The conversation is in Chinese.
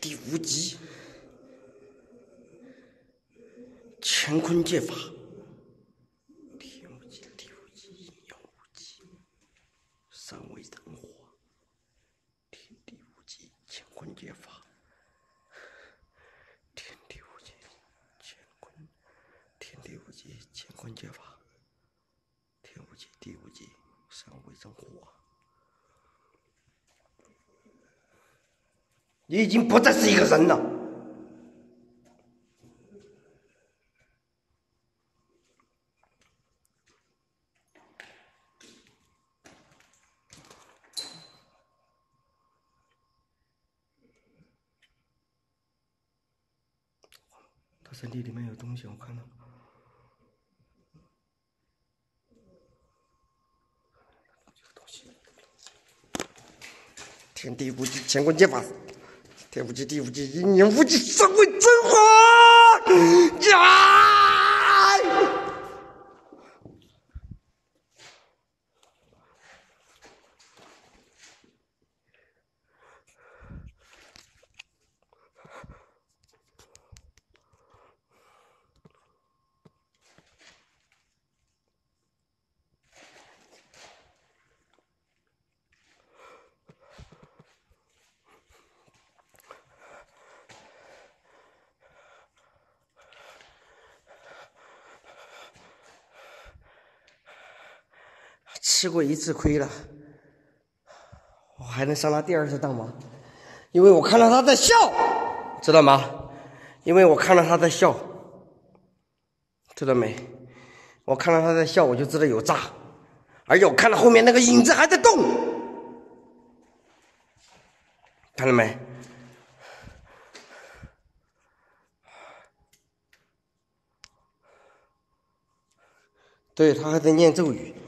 第5集，乾坤借法。天无极，地无极，阴阳无极，三为人火。天地无极，乾坤借法。天地无极，乾坤，天地无极，乾坤借法。天无极，地无极，三为人火。你已经不再是一个人了。他身体里面有东西，我看到。天地无极，乾坤借法。天无极，地无极，阴阳无极，三为真火！吃过1次亏了，我还能上他第2次当吗？因为我看到他在笑，知道吗？因为我看到他在笑，知道没？我看到他在笑，我就知道有诈，而且我看到后面那个影子还在动，看到没？对，他还在念咒语。